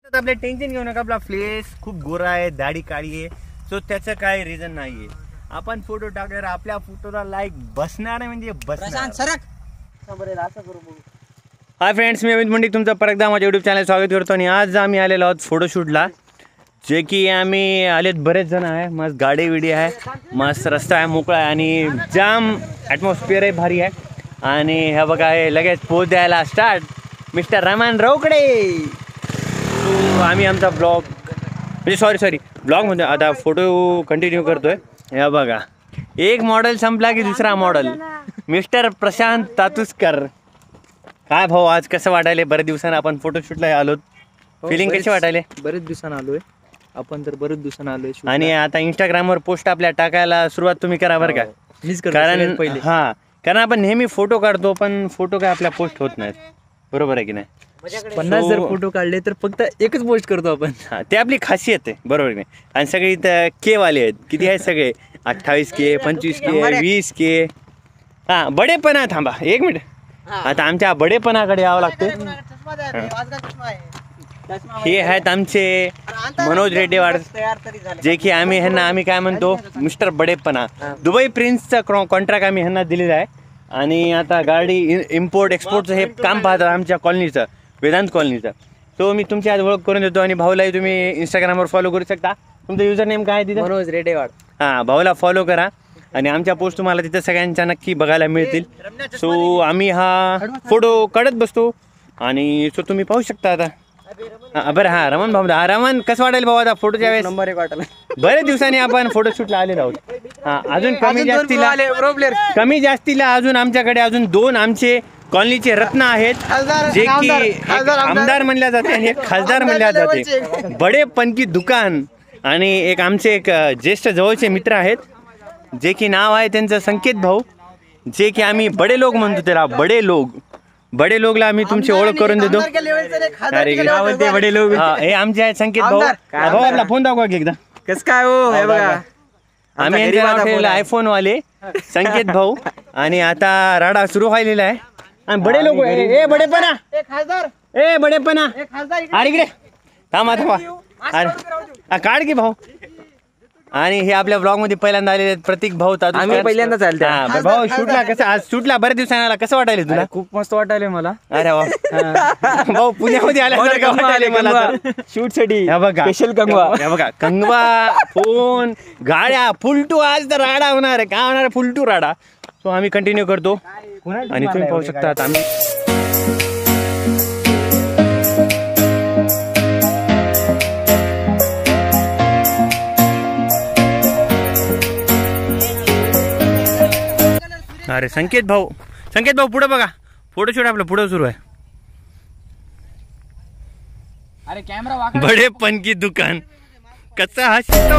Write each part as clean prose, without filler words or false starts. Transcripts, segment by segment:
आपले टेन्शन घेऊ नका, आपला फेस खूप गोरा आहे, दाढी काळी आहे, सो त्याचं काय रिझन नाहीये. आपण फोटो टाकल्यावर आपल्या फोटोला लाईक बसणार आहे म्हणजे बसणार. हाय फ्रेंड्स, मी अमित मुंडे तुमचं परत एकदा माझ्या यूट्यूब चॅनल स्वागत करतो. आणि आज आम्ही आलेलो आहोत फोटोशूटला, जे की आम्ही आलेत बरेच जण आहे. मस्त गाडी विडी आहे, मस्त रस्ता आहे, मोकळा आहे आणि जाम ॲटमॉस्फिअर आहे, भारी आहे. आणि हे बघा, हे लगेच पोच द्यायला स्टार्ट मिस्टर रमण रोकडे. तो आम्ही आमचा ब्लॉग म्हणजे सॉरी ब्लॉग म्हणजे आता फोटो कंटिन्यू करतोय. हे बघा, एक मॉडेल संपला की दुसरा मॉडेल मिस्टर प्रशांत तातुसकर. काय भाऊ, आज कसं वाटायले? बरेच दिवसांनी आपण फोटोशूटला आलोत. फिलिंग कशी वाटायले? बरेच दिवसांना आलोय आपण, तर बरेच दिवसांना आलोय. आणि आता इंस्टाग्रामवर पोस्ट आपल्या टाकायला सुरुवात तुम्ही करा बरं का. कारण हा, कारण आपण नेहमी फोटो काढतो पण फोटो काय आपल्या पोस्ट होत नाहीत, बरोबर आहे की नाही? 50 जर फोटो काढले तर फक्त एकच पोस्ट करतो आपण. हा, ते आपली खासियत आहे, बरोबर की नाही? आणि सगळे इथं के वाले आहेत. किती आहेत सगळे? 28K, 25K, 20K. हा, बडेपणा. थांबा एक मिनिट, आता आमच्या बडेपणाकडे यावं लागतं. हे आहेत आमचे मनोज रेड्डीवाड, जे की आम्ही काय म्हणतो मिस्टर बडेपणा. दुबई प्रिन्सचा कॉन्ट्रॅक्ट आम्ही ह्यांना दिलेला आहे. आणि आता गाडी इम्पोर्ट एक्सपोर्टचं हे काम पाहतात आमच्या कॉलनीचं, वेदांत कॉलनीचं. तो मी तुमची आज ओळख करून देतो. आणि भाऊलाही तुम्ही इंस्टाग्रामवर फॉलो करू शकता. तुमचं युजर नेम काय आहे तिथे? मनोज रेड्डीवाड. हां, भाऊला फॉलो करा आणि आमच्या पोस्ट तुम्हाला तिथे सगळ्यांच्या नक्की बघायला मिळतील. सो आम्ही हा फोटो काढत बसतो आणि सो तुम्ही पाहू शकता. आता बरं, हां रमण भाऊ, रमण कसं वाटेल भाऊ आता फोटोच्या वेळेस? नंबर 1 वाटला. बरेच दिवसांनी आपण फोटोशूटला आलेलो आहोत. हां, अजून कमी जास्तीला अजून आमच्याकडे अजून 2 आमचे कॉलनीचे रत्न आहेत, जे की आमदार म्हणल्या जाते आणि एक खासदार म्हणल्या जाते. बडे पनकी दुकान. आणि एक आमचे एक ज्येष्ठ जवळचे मित्र आहेत, जे की नाव आहे त्यांचं संकेत भाऊ, जे की आम्ही बडे लोक म्हणतो त्याला. बडे लोकला आम्ही तुमची ओळख करून देतो. बडे लोक हे आमचे आहेत संकेत भाऊ. भाऊ आपला फोन दाखवा की एकदा. कस काय हो? हे बघा, आम्ही यांच्या आयफोन वाले संकेत भाऊ. आणि आता राडा सुरू व्हायलेला आहे. आणि बडे लोक, ए बडेपणा, ए बडेपणा, अरे इकडे थांबा. अरे काढ की भाऊ. आणि हे आपल्या ब्लॉग मध्ये पहिल्यांदा आलेले आहेत प्रतीक भाऊ तातुसकर. आम्ही पहिल्यांदा चालतोय. भाऊ शूटला कसं, आज शूटला बरेच दिवसांनी आला, कसं वाटायले तुला? खूप मस्त वाटायले मला. अरे भाऊ, पुण्यामध्ये आल्यासारखं वाटायले मला शूट साठी. स्पेशल कंगवा. हे बघा, कंगवा, फोन, गाड्या, फुलटू. आज तर राडा होणार आहे. काय होणार आहे? फुलटू राडा. सो आम्ही कंटिन्यू करतो आणि तुम्ही पाहू शकता आता आम्ही. अरे संकेत भाऊ पुढे बघा, फोटोशूट आपलं पुढे सुरू आहे. अरे कॅमेरा बडे पनकी दुकान. कसा हसतो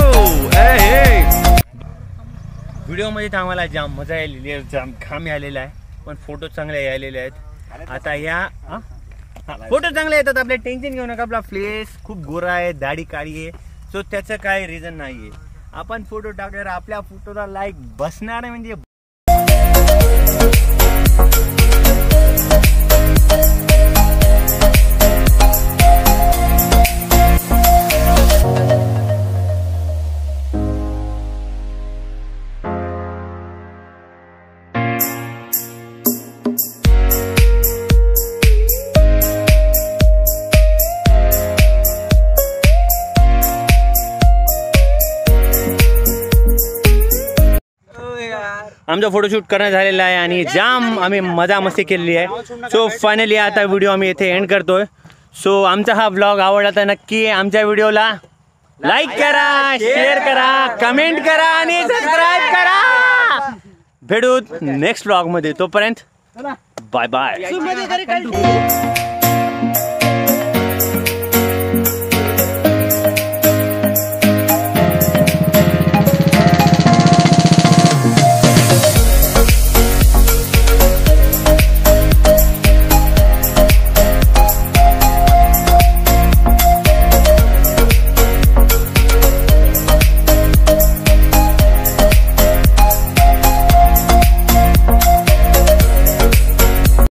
व्हिडिओ मध्ये तर आम्हाला जाम मजा आलेली आहे, जाम घाम आलेला आहे, पण फोटो चांगले आलेले आहेत. आता या फोटो चांगले येतात, आपले टेन्शन घेऊ नका. आपला फेस खूप गोरा आहे, दाढी काळी आहे, सो त्याचं काय रिझन नाहीये. आपण फोटो टाकल्यावर आपल्या फोटोला लाईक बसणार आहे म्हणजे. आमचा फोटोशूट करणं झालेला आहे आणि जाम आम्ही मजा मस्ती केलेली आहे. सो फायनली आता व्हिडिओ आम्ही इथे एंड करतोय. सो आमचा हा ब्लॉग आवडला तर नक्की आमच्या व्हिडिओला लाईक करा, शेअर करा, कमेंट करा आणि सबस्क्राईब करा. भेटू नेक्स्ट ब्लॉग मध्ये. तोपर्यंत बाय बाय.